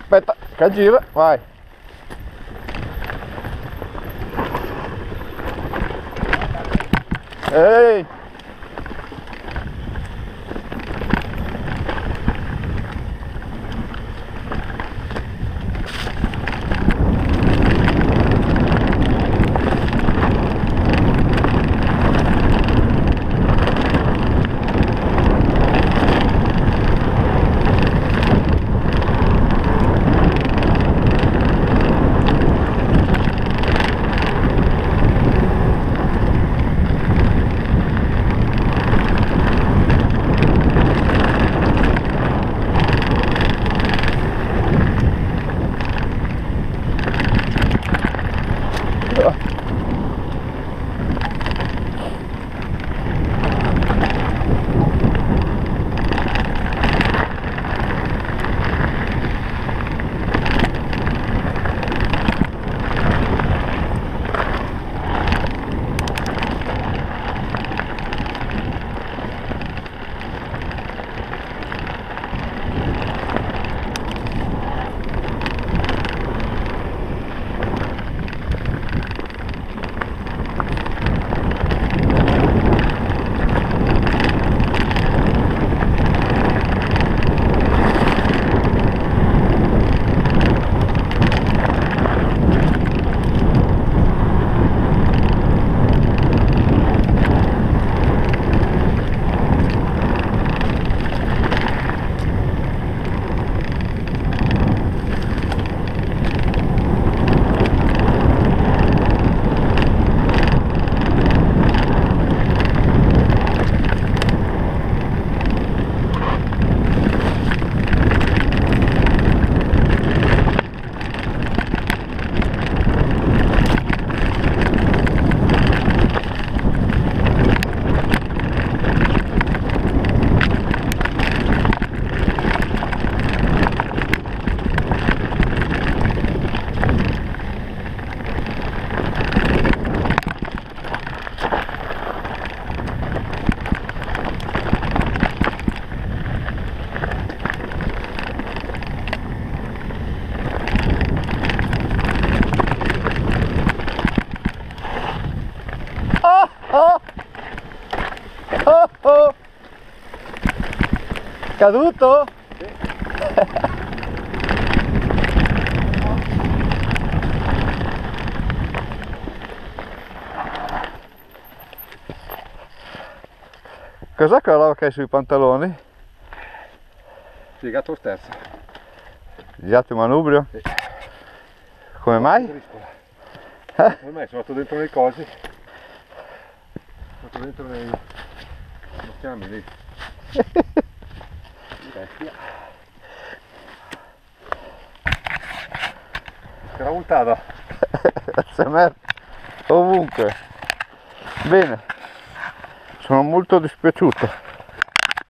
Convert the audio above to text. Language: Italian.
Aspetta, che gira, vai. Ehi! Oh! Oh! Oh! Caduto? Sì. Cos'è quella roba che hai sui pantaloni? Piegato sterzo. Ghiaccio manubrio? Sì. Come mai? Ormai sono andato dentro nei cosi. Sono andato dentro nei... come si chiami lì? Bestia. Era voltata. SMR ovunque. Bene, sono molto dispiaciuto.